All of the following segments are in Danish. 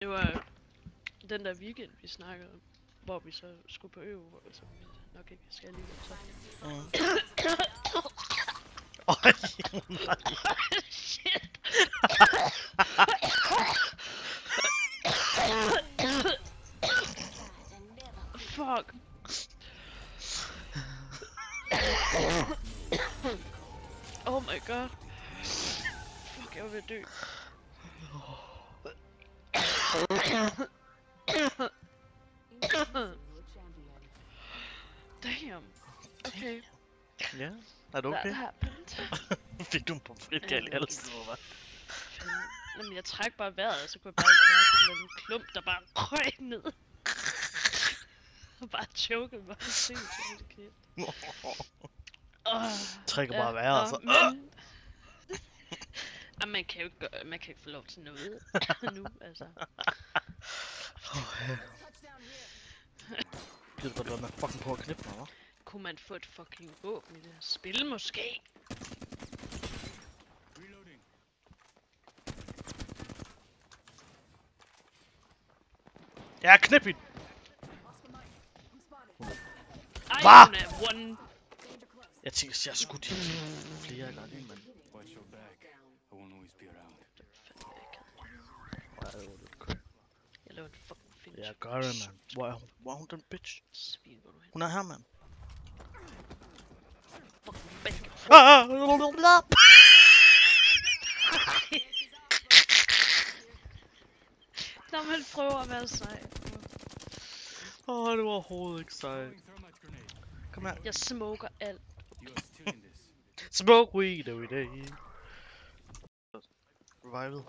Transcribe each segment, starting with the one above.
Det var den der weekend, vi snakkede om, hvor vi så skulle på øve, som vi nok ikke skal alligevel så. Øj, nej. Shit! Fuck! Oh my god! Fuck, jeg var ved at dø. Damn. Okay. Ja, er du okay? That happened. Fik du en pomfritgal i halsen, eller hvad? Jamen, jeg træk bare vejret, og så kunne jeg bare mærke en klump, der bare røg ned. Og bare chokede mig. Sindssygt kæft. Trækker bare vejret, så. Men... man kan jo ikke gøre, man kan ikke få lov til noget nu, altså. Gider du godt med fucking på at knippe mig, hva'? Kunne man få et fucking våben i det her spil, måske? Ja, knip hende! Ej, Hva? hun er one. Jeg tænker, jeg skudt hende flere gange, men... Jeg laver en fucking finish. Ja, gør det, man. Hvor er hun den bitch? Svin, hvor du hen. Hun er her, man. Fucking bæk. Når man prøver at være sej. Det var overhovedet ikke sejt. Kom her. Jeg smoker alt. Smoke weed every day. Revival.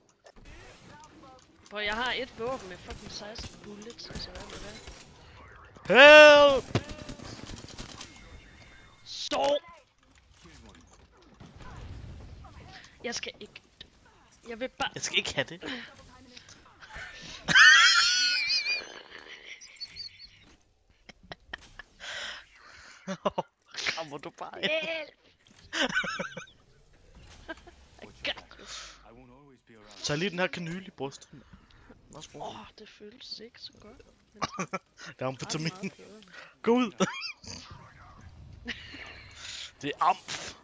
For jeg har et våben med fucking 16 bullets, altså hvad med det? Help! Så! Jeg skal ikke. Jeg vil bare. Jeg skal ikke have det. Kommer du bare ind? Hjælp! I got you. Tag lige den her kanyle i brystet. Værsgo. Det føles ikke så godt. Der er amfetamin. Gå ud! Det er amf.